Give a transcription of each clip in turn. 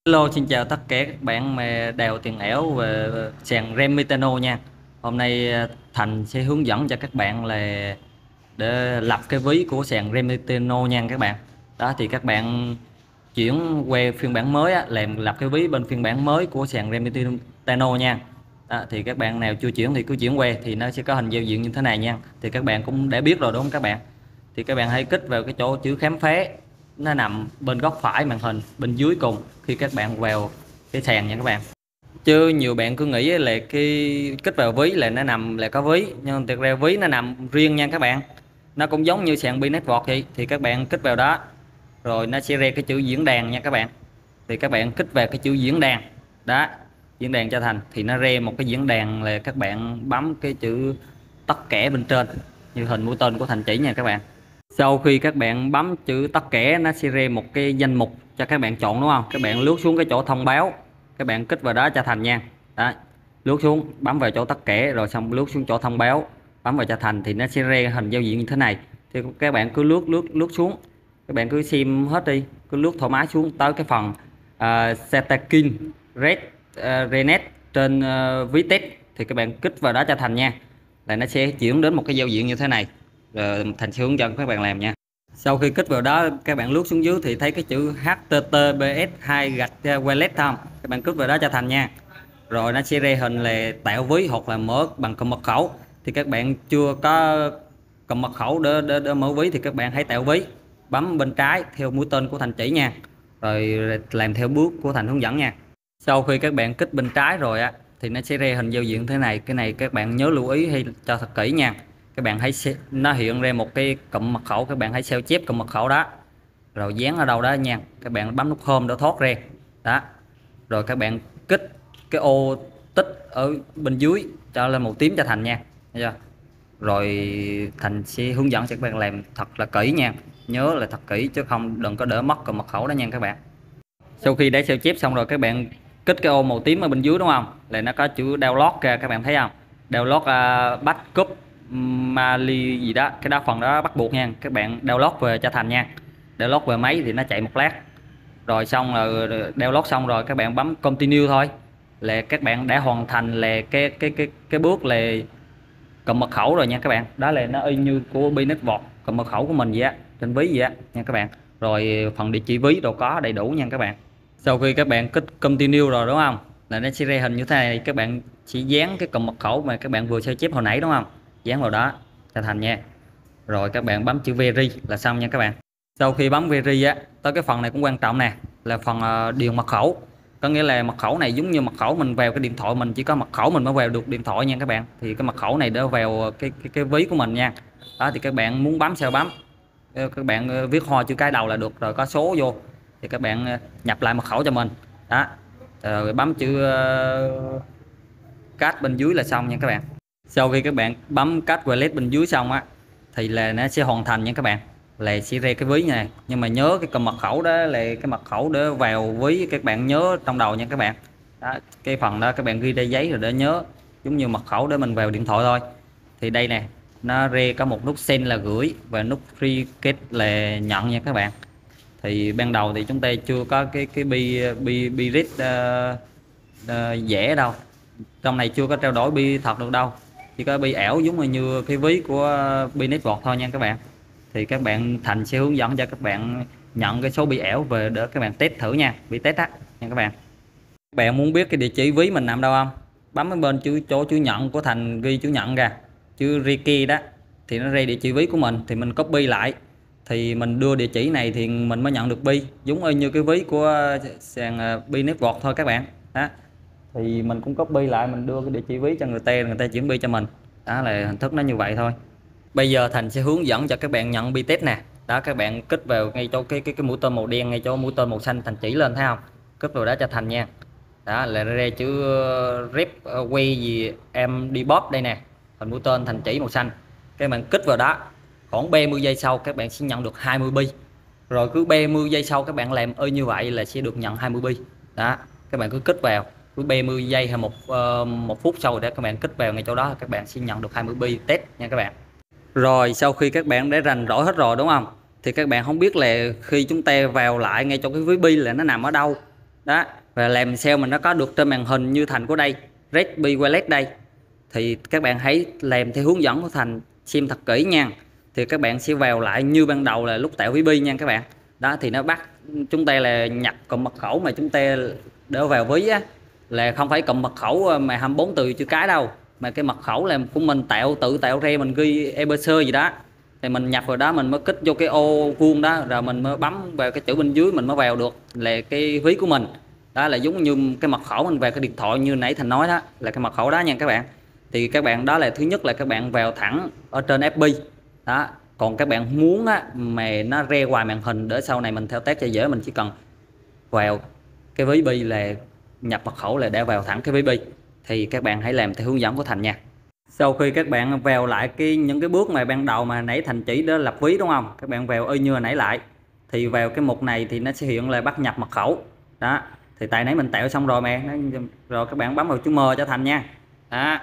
Hello, xin chào tất cả các bạn mà đèo tiền ảo về sàn Remitano nha. Hôm nay Thành sẽ hướng dẫn cho các bạn là để lập cái ví của sàn Remitano nha các bạn. Đó thì các bạn chuyển qua phiên bản mới á, làm lập cái ví bên phiên bản mới của sàn Remitano nha. Đó, thì các bạn nào chưa chuyển thì cứ chuyển qua thì nó sẽ có hình giao diện như thế này nha. Thì các bạn cũng đã biết rồi đúng không các bạn? Thì các bạn hãy kích vào cái chỗ chữ khám phá, nó nằm bên góc phải màn hình bên dưới cùng khi các bạn vào cái sàn nha các bạn. Chứ nhiều bạn cứ nghĩ là cái kích vào ví là nó nằm là có ví, nhưng thực ra ví nó nằm riêng nha các bạn. Nó cũng giống như sàn Binetwork vậy, thì các bạn kích vào đó rồi nó sẽ ra cái chữ diễn đàn nha các bạn. Thì các bạn kích vào cái chữ diễn đàn đó, diễn đàn cho Thành thì nó ra một cái diễn đàn, là các bạn bấm cái chữ tất cả bên trên như hình mũi tên của Thành chỉ nha các bạn. Sau khi các bạn bấm chữ tất cả, nó sẽ ra một cái danh mục cho các bạn chọn đúng không? Các bạn lướt xuống cái chỗ thông báo, các bạn kích vào đó cho Thành nha. Đó, lướt xuống bấm vào chỗ tất cả rồi xong lướt xuống chỗ thông báo, bấm vào cho Thành thì nó sẽ ra hình giao diện như thế này. Thì các bạn cứ lướt xuống, các bạn cứ xem hết đi, cứ lướt thoải mái xuống tới cái phần Setakin Red Renet trên Vitek thì các bạn kích vào đó cho Thành nha, là nó sẽ chuyển đến một cái giao diện như thế này. Rồi Thành sẽ hướng dẫn các bạn làm nha. Sau khi kích vào đó, các bạn lướt xuống dưới thì thấy cái chữ HTTPS 2 gạch wallet không, các bạn kích vào đó cho Thành nha. Rồi nó sẽ ra hình là tạo ví hoặc là mở bằng cầm mật khẩu. Thì các bạn chưa có cầm mật khẩu để mở ví thì các bạn hãy tạo ví, bấm bên trái theo mũi tên của Thành chỉ nha, rồi làm theo bước của Thành hướng dẫn nha. Sau khi các bạn kích bên trái rồi á thì nó sẽ ra hình giao diện thế này. Cái này các bạn nhớ lưu ý hay cho thật kỹ nha. Các bạn hãy nó hiện ra một cái cụm mật khẩu, các bạn hãy sao chép cụm mật khẩu đó rồi dán ở đâu đó nha. Các bạn bấm nút home để thoát ra đó, rồi các bạn kích cái ô tích ở bên dưới cho lên màu tím cho Thành nha, thấy chưa? Rồi Thành sẽ hướng dẫn cho các bạn làm thật là kỹ nha, nhớ là thật kỹ chứ không đừng có đỡ mất cụm mật khẩu đó nha các bạn. Sau khi đã sao chép xong rồi, các bạn kích cái ô màu tím ở bên dưới đúng không, là nó có chữ download ra, các bạn thấy không? Download backup Mali gì đó, cái đó phần đó bắt buộc nha. Các bạn download về cho Thành nha, download về máy thì nó chạy một lát. Rồi xong rồi download xong rồi các bạn bấm continue thôi, là các bạn đã hoàn thành là cái bước là cầm mật khẩu rồi nha các bạn. Đó là nó y như của Binetwork cầm mật khẩu của mình vậy á, trên ví vậy á nha các bạn. Rồi phần địa chỉ ví đâu có đầy đủ nha các bạn. Sau khi các bạn kích continue rồi đúng không, là nó sẽ ra hình như thế này. Các bạn chỉ dán cái cụm mật khẩu mà các bạn vừa sao chép hồi nãy đúng không, dán vào đó cho Thành nha. Rồi các bạn bấm chữ veri là xong nha các bạn. Sau khi bấm veri á, tới cái phần này cũng quan trọng nè, là phần điền mật khẩu. Có nghĩa là mật khẩu này giống như mật khẩu mình vào cái điện thoại mình, chỉ có mật khẩu mình mới vào được điện thoại nha các bạn. Thì cái mật khẩu này để vào cái ví của mình nha. Đó thì các bạn muốn bấm sao bấm. Các bạn viết hoa chữ cái đầu là được, rồi có số vô thì các bạn nhập lại mật khẩu cho mình đó, rồi bấm chữ cách bên dưới là xong nha các bạn. Sau khi các bạn bấm cách wallet bên dưới xong á thì là nó sẽ hoàn thành nha các bạn, là sẽ ra cái ví này. Nhưng mà nhớ cái cầm mật khẩu đó là cái mật khẩu để vào ví, các bạn nhớ trong đầu nha các bạn. Đó, cái phần đó các bạn ghi ra giấy rồi để nhớ, giống như mật khẩu để mình vào điện thoại thôi. Thì đây nè, nó ra có một nút send là gửi và nút free kết là nhận nha các bạn. Thì ban đầu thì chúng ta chưa có cái bi rít dễ đâu, trong này chưa có trao đổi bi thật được đâu, chỉ có bi ảo giống như cái ví của bi network thôi nha các bạn. Thì các bạn Thành sẽ hướng dẫn cho các bạn nhận cái số bi ảo về để các bạn test thử nha, bi test á nha các bạn. Các bạn muốn biết cái địa chỉ ví mình nằm đâu không, bấm ở bên chỗ chữ nhận của Thành, ghi chữ nhận ra chữ Ricky đó, thì nó ra địa chỉ ví của mình. Thì mình copy lại, thì mình đưa địa chỉ này thì mình mới nhận được bi, giống như cái ví của sàn bi network thôi các bạn. Đó thì mình cũng copy lại, mình đưa cái địa chỉ ví cho người ta chuyển bi cho mình. Đó là hình thức nó như vậy thôi. Bây giờ Thành sẽ hướng dẫn cho các bạn nhận bi test nè. Đó, các bạn kích vào ngay chỗ cái mũi tên màu đen, ngay chỗ mũi tên màu xanh Thành chỉ lên thấy không, kích vào đó cho Thành nha. Đó là ra chữ rep quay gì em đi bóp đây nè, hình mũi tên Thành chỉ màu xanh. Các bạn kích vào đó, khoảng 30 giây sau các bạn sẽ nhận được 20 bi. Rồi cứ 30 giây sau các bạn làm như vậy là sẽ được nhận 20 bi. Đó, các bạn cứ kích vào, cứ 30 giây hay một phút sau để các bạn kích vào ngay chỗ đó, các bạn sẽ nhận được 20 bi test nha các bạn. Rồi sau khi các bạn đã rành rõ hết rồi đúng không, thì các bạn không biết là khi chúng ta vào lại ngay trong cái ví bi là nó nằm ở đâu. đó. Và làm sao mình nó có được trên màn hình như Thành của đây, Redmi Wireless đây, thì các bạn hãy làm theo hướng dẫn của Thành, xem thật kỹ nha. Thì các bạn sẽ vào lại như ban đầu là lúc tạo ví bi nha các bạn. Đó thì nó bắt chúng ta là nhập cụm mật khẩu mà chúng ta đỡ vào ví á, là không phải cụm mật khẩu mà 24 từ chữ cái đâu, mà cái mật khẩu là của mình tự tạo ra, mình ghi ABC gì đó, thì mình nhập vào đó, mình mới kích vô cái ô vuông đó, rồi mình mới bấm vào cái chữ bên dưới, mình mới vào được là cái ví của mình. Đó là giống như cái mật khẩu mình về cái điện thoại như nãy Thành nói đó, là cái mật khẩu đó nha các bạn. Thì các bạn đó là thứ nhất là các bạn vào thẳng ở trên FB đó. Còn các bạn muốn á, mà nó re ngoài màn hình để sau này mình thao tác cho dễ, mình chỉ cần vào cái ví bi là nhập mật khẩu là để vào thẳng cái ví bi. Thì các bạn hãy làm theo hướng dẫn của Thành nha. Sau khi các bạn vào lại những cái bước mà ban đầu mà nãy Thành chỉ đó, lập ví đúng không, các bạn vào y như hồi nãy lại, thì vào cái mục này thì nó sẽ hiện là bắt nhập mật khẩu đó. Thì tại nãy mình tạo xong rồi mà rồi các bạn bấm vào chữ M cho Thành nha đó.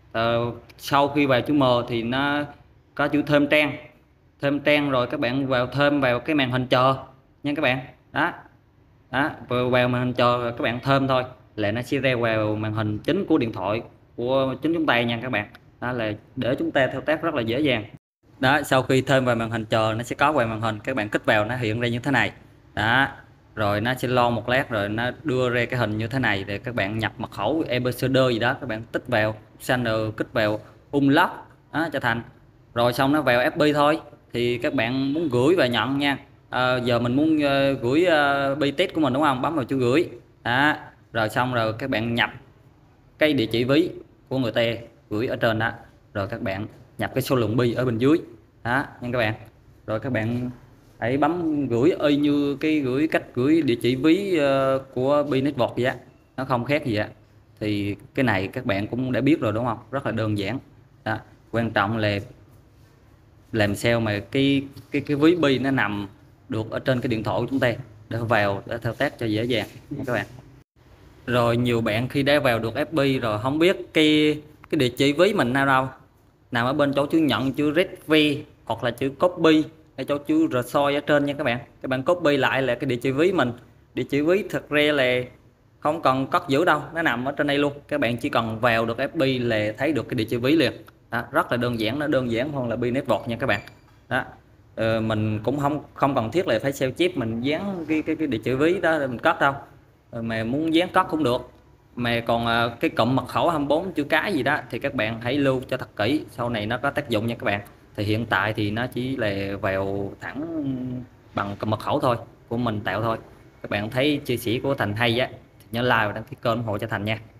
Sau khi vào chữ M thì nó có chữ thêm trang, rồi các bạn thêm vào cái màn hình chờ nha các bạn. Đó đó, vào màn hình chờ các bạn thêm thôi là nó sẽ ra vào màn hình chính của điện thoại của chính chúng ta nha các bạn. Đó là để chúng ta thao tác rất là dễ dàng. Đó, sau khi thêm vào màn hình chờ nó sẽ có vào màn hình, các bạn kích vào nó hiện ra như thế này đó. Rồi nó sẽ lo một lát rồi nó đưa ra cái hình như thế này, để các bạn nhập mật khẩu ABCD gì đó, các bạn tích vào Sender, kích vào unlock đó cho Thành. Rồi xong nó vào FB thôi. Thì các bạn muốn gửi và nhận nha. Giờ mình muốn gửi bi test của mình đúng không, bấm vào chữ gửi đó. Rồi xong rồi các bạn nhập cái địa chỉ ví của người ta gửi ở trên đó, rồi các bạn nhập cái số lượng bi ở bên dưới đó nha các bạn. Rồi các bạn hãy bấm gửi y như cái cách gửi địa chỉ ví của bi network vậy á, nó không khác gì á. Thì cái này các bạn cũng đã biết rồi đúng không, rất là đơn giản đó. Quan trọng là làm sao mà cái ví bi nó nằm được ở trên cái điện thoại của chúng ta để vào để thao tác cho dễ dàng nha các bạn. Rồi nhiều bạn khi đã vào được FB rồi không biết cái địa chỉ ví mình nào đâu, nằm ở bên chỗ chữ nhận, chữ retrieve hoặc là chữ copy hay chỗ chữ resort ở trên nha các bạn. Các bạn copy lại là cái địa chỉ ví mình. Địa chỉ ví thực ra là không cần cất giữ đâu, nó nằm ở trên đây luôn. Các bạn chỉ cần vào được FB là thấy được cái địa chỉ ví liền đó, rất là đơn giản, nó đơn giản hơn là bi network nha các bạn đó. Mình cũng không cần thiết là phải sao chép mình dán cái địa chỉ ví đó để mình cất đâu. Mà muốn dán cất cũng được. Mà còn cái cụm mật khẩu 24 chữ cái gì đó thì các bạn hãy lưu cho thật kỹ, sau này nó có tác dụng nha các bạn. Thì hiện tại thì nó chỉ là vào thẳng bằng cụm mật khẩu thôi, của mình tạo thôi. Các bạn thấy chia sẻ của Thành hay á thì nhớ like và đăng ký kênh ủng hộ cho Thành nha.